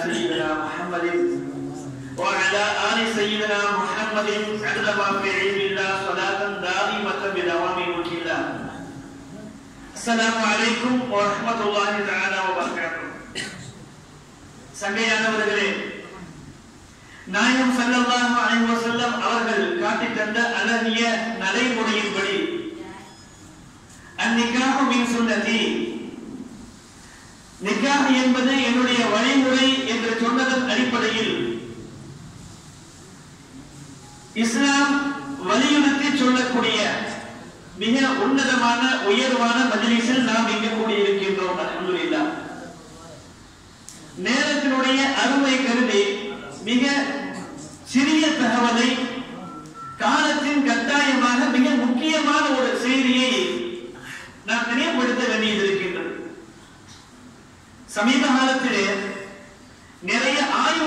سيدنا محمد وعلى آل سيدنا محمد عدد ما في علم الله صلاة دائمة بدوام ملك الله. السلام عليكم ورحمة الله تعالى وبركاته. சங்கையானவர்களே, நாயகம் ஸல்லல்லாஹு அலைஹி வஸல்லம் அவர்கள் காட்டித் தந்த அழகிய நடைமுறையின்படி அந்நிக்காஹு மின் சுன்னதி, நிக்காஹ் என்பது என்னுடைய வழிமுறை என்று சொன்னதன் அடிப்படையில் இஸ்லாம் வலியுறுத்தி சொல்லக்கூடிய மிக உன்னதமான உயர்வான மஜ்லிஸில் நாம் இங்கு கூடியிருக்கின்றோம். அல்ஹம்துலில்லாஹ். நேரத்தினுடைய அருமை கருதி மிக சிறிய தகவலை காலத்தின் கட்டாயமாக மிக முக்கியமான ஒரு செய்தியை நாம் நினைவுபடுத்த வேண்டியது இருக்கின்றது. சமீப காலத்திலே நிறைய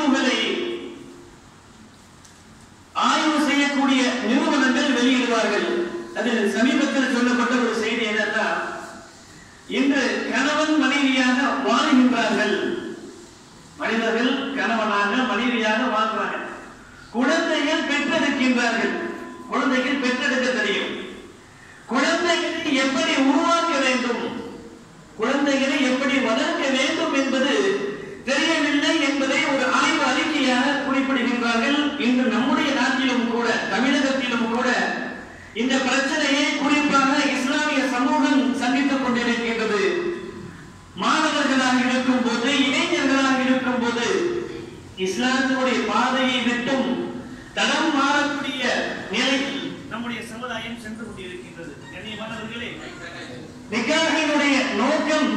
ஆய்வு செய்யக்கூடிய நிறுவனங்கள் வெளியிடுவார்கள். அதில் சமீபத்தில் சொல்லப்பட்ட ஒரு செய்தி என்னன்னா, இன்று கணவன் மனைவியாக வாழ்கின்றார்கள். மனிதர்கள் கணவனாக மனைவியாக வாழ்றாங்க. குழந்தைகள் பெற்றெடுக்கின்றார்கள். குழந்தைகள் பெற்றெடுக்க தெரியும். குழந்தைகளை எப்படி உருவாக்க வேண்டும், குழந்தைகளை எப்படி வளர்க்க வேண்டும் என்பது தெரியவில்லை என்பதை ஒரு ஆய்வு அறிக்கையாக குறிப்பிடுகின்றார்கள். இன்று நம்முடைய நாட்டிலும் கூட, தமிழகத்திலும் கூட இந்த பிரச்சனையை குறிப்பாக இஸ்லாமிய சமூகம் சந்தித்துக் கொண்டிருக்கின்றது. மாணவர்களாக இருக்கும் போது, இளைஞர்களாக இருக்கும் போது இஸ்லாத்தினுடைய பாதையை விட்டும் தடம் மாறக்கூடிய நிலையில் நம்முடைய சமுதாயம் சென்று கொண்டிருக்கின்றது. கண்ணியமானவர்களே, நிக்காஹினுடைய நோக்கம்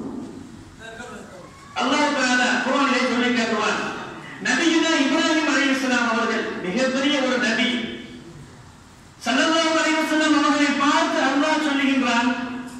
அல்லாஹ் தஆலா குர்ஆனிலே சொல்லி காட்டுவான். நபியுனா இப்ராஹிம் அலைஹிஸ்ஸலாம் அவர்கள் மிகப்பெரிய ஒரு நபி. ஸல்லல்லாஹு அலைஹி வஸல்லம் அவர்களை பார்த்து அல்லாஹ் சொல்லுகின்றான்,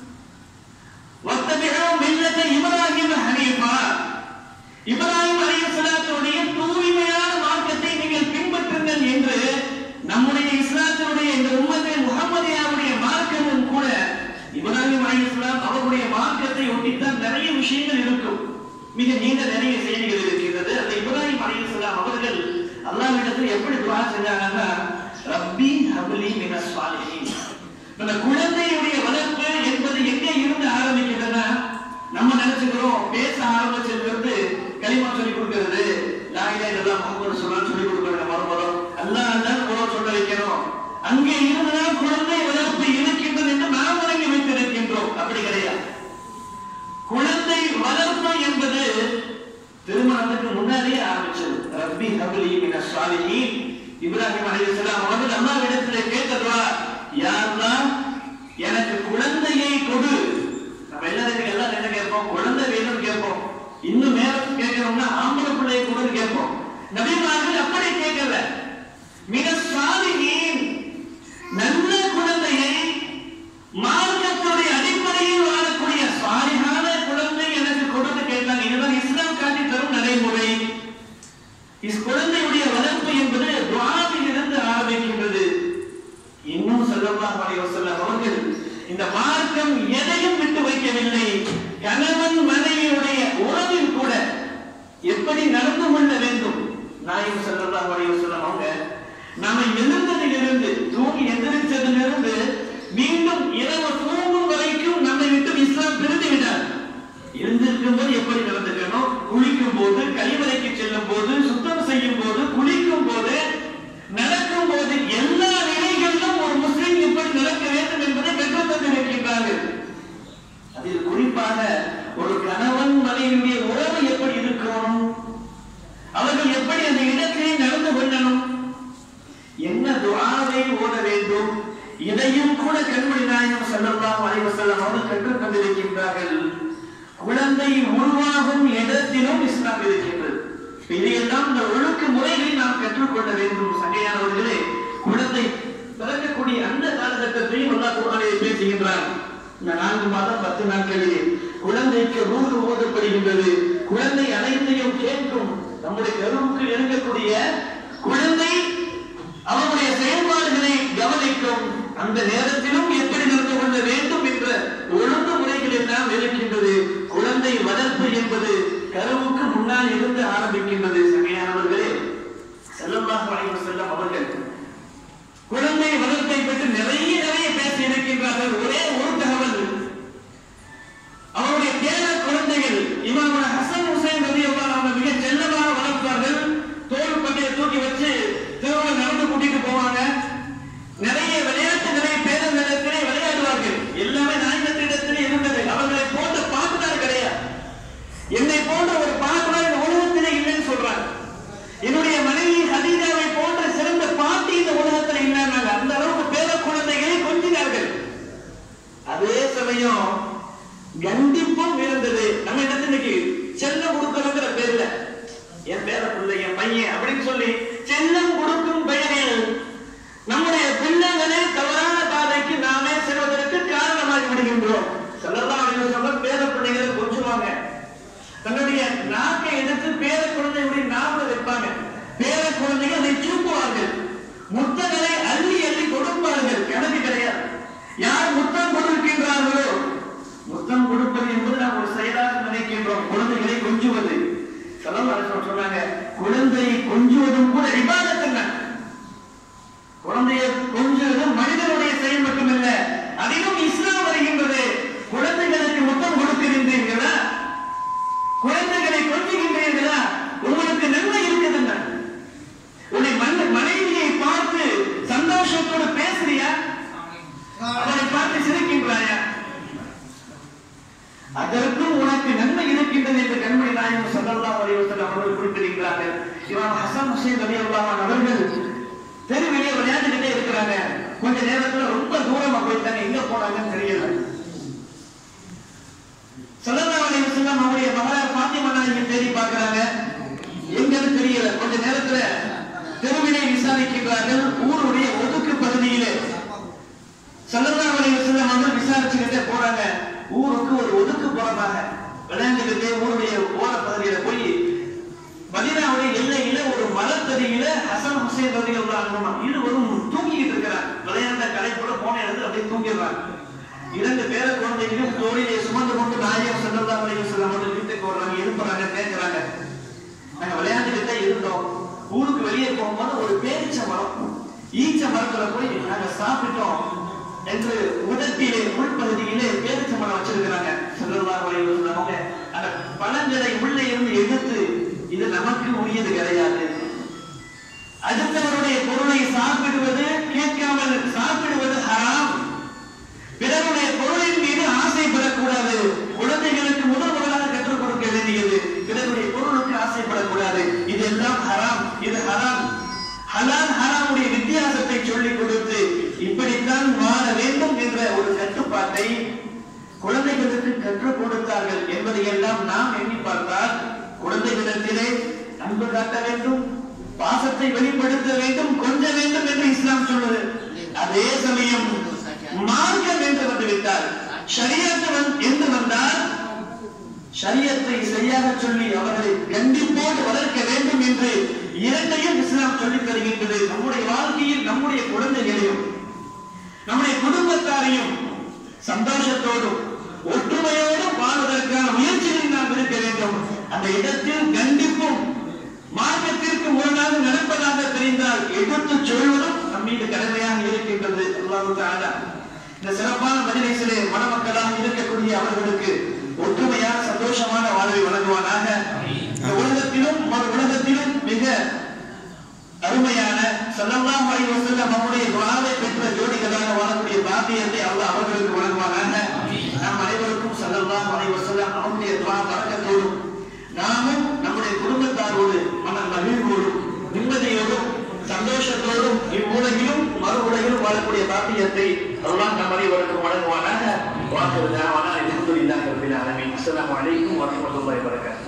வத்தபிஉ மில்லத இப்ராஹிம் ஹனீஃபா. இப்ராஹிம் அலைஹிஸ்ஸலாத்துடைய தூய்மையான மார்க்கத்தை நீங்கள் பின்பற்றுங்கள் என்று நம்முடைய இஸ்லாத்தினுடைய இந்த உம்மத்தின் முஹம்மதியாவுடைய மார்க்கமும் கூட இப்ராஹிம் அலைஹிஸ்ஸலாம் அவருடைய மார்க்கத்தை ஒட்டித்தான் நிறைய விஷயங்கள் இருக்கும். மிக நீண்ட நிறைய செய்திகள் இருக்கிறது. அந்த இப்ராஹிம் அலைஹிஸ்ஸலாம் அவர்கள் அல்லாஹ்விடத்தில் எப்படி துஆ செஞ்சாங்கன்னா, ரப்பி ஹப்லி மினஸ் ஸாலிஹீன். அந்த குழந்தையுடைய வளர்ப்பு என்பது எங்கே இருந்து ஆரம்பிக்கிறதுன்னா, நம்ம நினைச்சுக்கிறோம் பேச ஆரம்பிச்சிருக்கிறது கலிமா சொல்லி கொடுக்கிறது, லா இலாஹ இல்லல்லாஹ் முஹம்மது ரசூலுல்லாஹ் சொல்லி கொடுக்கிறது, மறுபுறம் அல்லாஹ் அல்லாஹ் குர்ஆன் சொல்ல வைக்கிறோம். அங்கே இருந்துதான் குழந்தை வளர்ப்பு இருக்கின்றது என்று நாம் வழங்கி வைத்திருக்கின்றோம். அப்படி கிடையாது. குழந்தை வளர்ப்பு என்பது திருமணத்துக்கு முன்னாடியே ஆரம்பிச்சது. ரப்பி ஹப்லி மினஸ் ஸாலிஹீன். இப்ராஹிம் அலைஹிஸ்ஸலாம் அவர்கள் அல்லாஹ்விடத்திலே கேட்டதுவா, யா அல்லாஹ் எனக்கு குழந்தையை கொடு. நம்ம எல்லாரும் என்ன கேட்போம்? குழந்தை வேணும்னு கேட்போம். இன்னும் மேல கேட்கிறோம்னா ஆம்பளை பிள்ளையை கொடுன்னு கேட்போம். நபிமார்கள் அப்படி கேட்கல. மினஸ் ஸாலிஹீன், நல்ல குழந்தையை மார்க்கத்துடைய அடிப்படையில் வாழக்கூடிய சாலிஹான குழந்தை எனக்கு கொடுத்து கேட்டாங்க. இதுதான் இஸ்லாம் காட்டி தரும் நடைமுறை. குழந்தையுடைய வளர்ப்பு என்பது துஆவில் இருந்து ஆரம்பிக்கின்றது. இன்னும் ஸல்லல்லாஹு அலைஹி வஸல்லம் அவர்கள் இந்த மார்க்கம் எதையும் விட்டு வைக்கவில்லை. கணவன் மனைவியுடைய உறவில் கூட எப்படி நடந்து கொள்ள வேண்டும். நாயகம் ஸல்லல்லாஹு அலைஹி வஸல்லம் அவங்க நாம எழுந்ததிலிருந்து, தூங்கி எந்திரிச்சதிலிருந்து மீண்டும் இரவு தூங்கும் வரைக்கும் நம்மை விட்டு இஸ்லாம் பிரிந்து விடாது. எழுந்திருக்கும் போது எப்படி நடந்துக்கணும், குளிக்கும் போது, கழிவறைக்கு செல்லும் போது, சுத்தம் செய்யும் போது, குளிக்கும் போது, நடக்கும் போது, எல்லா நிலைகளிலும் ஒரு முஸ்லிம் எப்படி நடக்க வேண்டும் என்பதை கற்றுத் தந்திருக்கின்றார்கள். அதில் குறிப்பாக ஒரு கணவன் மனைவியுடைய உறவு எப்படி இருக்கணும், அவர்கள் எப்படி அந்த இடத்திலே நடந்து கொள்ளணும், என்ன துஆவை ஓத வேண்டும், இதையும் கூட கண்மணி நாயகம் ஸல்லல்லாஹு அலைஹி வஸல்லம் அவர்கள் கற்றுத் தந்திருக்கின்றார்கள். குழந்தை உருவாகும் இடத்திலும் இஸ்லாம் இருக்கின்றது. இதையெல்லாம் இந்த ஒழுக்க முறைகளை நாம் கற்றுக்கொள்ள வேண்டும். சங்கையானவர்களே, குழந்தை பிறக்கக்கூடிய அந்த காலகட்டத்தையும் அல்லாஹ் குர்ஆனிலே பேசுகின்றார். இந்த 4 மாதம் 10 நாட்களிலே குழந்தைக்கு ரூஹ் ஓதப்படுகின்றது. குழந்தை அனைத்தையும் கேட்கும். நம்முடைய கருவுக்கு இருக்கக்கூடிய குழந்தை அவருடைய செயல்பாடுகளை கவனிக்கும். அந்த நேரத்திலும் எப்படி நடந்து கொள்ள வேண்டும் என்ற ஒழுங்கு முறைகள் எல்லாம் இருக்கின்றது. குழந்தை வளர்ப்பு என்பது கருவுக்கு முன்னால் இருந்து ஆரம்பிக்கின்றது. சங்கையானவர்களே, ஸல்லல்லாஹு அலைஹி வஸல்லம் அவர்கள் குழந்தை வளர்ப்பை பற்றி நிறைய பேசி இருக்கின்றார்கள். ஒரே ஒரு தகவல், அவருடைய பேர குழந்தைகள் இமாம் ஹசன் ஹுசைன் ரலியல்லாஹு அன்ஹு மிக செல்லமாக வளர்ப்பார்கள். தோள் பட்டையை தூக்கி வச்சு தெருவில் நடந்து கூட்டிட்டு போவாங்க. நிறைய விளையாட்டுகளை பேரங்களிடத்திலே விளையாடுவார்கள். எல்லாமே நாயகத்திடத்திலே இருந்தது. அவர்களை போன்ற பாட்டுதான் கிடையாது. என்னை போன்ற ஒரு பாட்டுதான் இந்த உலகத்திலே இல்லைன்னு சொல்றாங்க. என்னுடைய மனைவி ஹதீஜாவை போன்ற சிறந்த பாட்டி இந்த உலகத்தில் இல்லைன்னாங்க. அந்த அளவுக்கு பேர குழந்தைகளை கொஞ்சினார்கள். அதே சமயம் கண்டிப்பும் இருந்தது. நம்ம இடத்துக்கு செல்லம் கொடுக்கணுங்கிற பேர்ல என் பேர பிள்ளை, என் பையன் அப்படின்னு சொல்லி செல்லம் கொடுக்கும் பெயரில் நம்முடைய பிள்ளைகளே தவறான பாதைக்கு நாமே செல்வதற்கு காரணமாகி விடுகின்றோம். ஸல்லல்லாஹு அலைஹி வஸல்லம் பேர பிள்ளைகளை கொஞ்சுவாங்க. தன்னுடைய நாக்கை எடுத்து பேர குழந்தையுடைய நாவல வைப்பாங்க. பேர குழந்தைகள் அதை சூப்புவார்கள். முத்தங்களை அள்ளி அள்ளி கொடுப்பார்கள். கணக்கு கிடையாது. யார் முத்தம் கொடுக்கின்றார்களோ, முத்தம் கொடுப்பது என்பது நாம் ஒரு செயலாக நினைக்கின்றோம். குழந்தைகளை கொஞ்சுவது, ஸல்லல்லாஹு அலைஹி வஸல்லம் சொன்னாங்க, குழந்தையை கொஞ்சுவதும் கூட இபாதத் என்ன. குழந்தையை கொஞ்சுவது மனிதனுடைய செயல் மட்டுமல்ல, அதிலும் இஸ்லாம் வருகின்றது. குழந்தைகளுக்கு முத்தம் கொடுக்கின்றீர்களா, குழந்தைகளை கொஞ்சுகின்றீர்களா, உங்களுக்கு நன்மை இருக்குதுன்னா. உன்னை மனைவியை பார்த்து சந்தோஷத்தோடு பேசுறியா, அவரை பார்த்து சிரிக்கின்றாயா, அதற்கும் உனக்கு நன்மை இருக்கின்றது என்று கண்மணி நாயகம் ஸல்லல்லாஹு அலைஹி வஸல்லம் அவர்கள் குறிப்பிடுகிறார்கள். இமாம் ஹசன் ஹுசைன் ரலியல்லாஹு அன்ஹு அவர்கள் தெருவிலே விளையாண்டுகிட்டே இருக்கிறாங்க. கொஞ்ச நேரத்துல ரொம்ப தூரமா போயிட்டாங்க. எங்க போனாங்கன்னு தெரியல. ஸல்லல்லாஹு அலைஹி வஸல்லம் அவருடைய மகளார் ஃபாத்திமா நாயகி தேடி பார்க்கறாங்க. எங்கன்னு தெரியல. கொஞ்ச நேரத்துல தெருவிலே விசாரிக்கிறார்கள். ஊருடைய ஒதுக்கு பகுதியிலே ஸல்லல்லாஹு அலைஹி வஸல்லம் அவர்கள் விசாரிச்சுக்கிட்டே போறாங்க. ஊருக்கு ஒரு ஒதுக்கு புறமாக விளையாண்டுகிட்டே ஊருடைய ஓர பகுதியில போய் மதீனாவுடைய எல்லையில ஒரு மரத்தடியில ஹசன் ஹுசைன் ரலியல்லாஹு அன்ஹு இருவரும் தூங்கிட்டு இருக்கிறாங்க. விளையாண்ட கலைப்போட போன இடத்துல அப்படியே தூங்கிடுறாங்க. இரண்டு பேர குழந்தைகளும் தோளிலே சுமந்து கொண்டு நாயகம் ஸல்லல்லாஹு அலைஹி வஸல்லம் அவர்கள் வீட்டுக்கு வர்றாங்க. எழுப்புறாங்க, கேட்கிறாங்க, நாங்க விளையாண்டுகிட்டே இருந்தோம், ஊருக்கு வெளியே போகும்போது ஒரு பேரீச்ச மரம், ஈச்ச மரத்துல போய் நாங்க சாப்பிட்டோம் என்று உதட்டிலே உள்பகுதியிலே பேரீச்ச மரம் வச்சிருக்கிறாங்க. ஸல்லல்லாஹு அலைஹி வஸல்லம் அவங்க அந்த பழங்களை உள்ளே இருந்து எடுத்து, இது நமக்கு உரியது கிடையாது, அடுத்தவருடைய பொருளை சாப்பிடுவது, கேட்காமல் சாப்பிடுவது ஹராம், பிறருடைய பொருளின் மீது ஆசைப்படக்கூடாது, குழந்தைகளுக்கு முதலாக கற்றுக் கொடுக்க வேண்டியது பிறருடைய பொருளுக்கு ஆசைப்படக்கூடாது, இதெல்லாம் ஹராம், இது ஹராம், ஹலால் ஹராமுடைய வித்தியாசத்தை சொல்லிக் கொடுத்து இப்படித்தான் வாழ வேண்டும் என்ற ஒரு கட்டுப்பாட்டை குழந்தைகளுக்கு கற்றுக் கொடுத்தார்கள் என்பதை எல்லாம் நாம் எண்ணி பார்த்தால் குழந்தைகளிடத்திலே அன்பு காட்ட வேண்டும், பாசத்தை வெளிப்படுத்த வேண்டும், கொஞ்ச வேண்டும் என்று இஸ்லாம் சொல்லுது. அதே சமயம் மார்க்கம் என்று வந்துவிட்டால், ஷரியத் என்று வந்தால் ஷரியத்தை சரியாக சொல்லி அவர்களை கண்டிப்போடு வளர்க்க வேண்டும் என்று இரண்டையும் இஸ்லாம் சொல்லித் தருகின்றது. நம்முடைய வாழ்க்கையில் நம்முடைய குழந்தைகளையும் நம்முடைய குடும்பத்தாரையும் சந்தோஷத்தோடும் ஒற்றுமையோடும் வாழ்வதற்கான முயற்சிகளில் நாம் இருக்க வேண்டும். அந்த இடத்தில் கண்டிப்பும் மார்க்கத்திற்கு முரணாக நடப்பதாக தெரிந்தால் எடுத்து சொல்வதும் நம் மீது கடமையாக இருக்கின்றது. அல்லாஹ் தஆலா இந்த சிறப்பான மஜ்லிஸிலே மணமக்களாக இருக்கக்கூடிய அவர்களுக்கு ஒற்றுமையான சந்தோஷமான வாழ்வை வழங்குவானாக. இந்த உலகத்திலும் மறு உலகத்திலும் மிக அருமையான ஸல்லல்லாஹு அலைஹி வஸல்லம் அவருடைய துஆவை பெற்ற ஜோடிகளாக வாழக்கூடிய பாக்கியத்தை அல்லாஹ் அவர்களுக்கு வழங்குவானாக. நாம் அனைவருக்கும் ஸல்லல்லாஹு அலைஹி வஸல்லம் அவருடைய துஆ பரக்கத்தோடும் நாமும் நம்முடைய குடும்பத்தாரோடு மன மகிழ்வோடும் நிம்மதியோடும் சந்தோஷத்தோடும் இவ்வுலகிலும் மறு உலகிலும் வாழக்கூடிய பாக்கியத்தை அல்லாஹ் நம் அனைவருக்கும் வழங்குவானாக. வாஹிரு தஅவானா அல்ஹம்துலில்லாஹி ரப்பில் ஆலமீன். அஸ்ஸலாமு அலைக்கும் வரஹ்மத்துல்லாஹி வபரகாத்துஹு.